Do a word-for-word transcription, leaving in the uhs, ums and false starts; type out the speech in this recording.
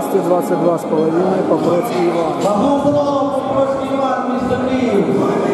двести двадцать два с половиной, Покровский Иван. Покровский Иван, місто Київ.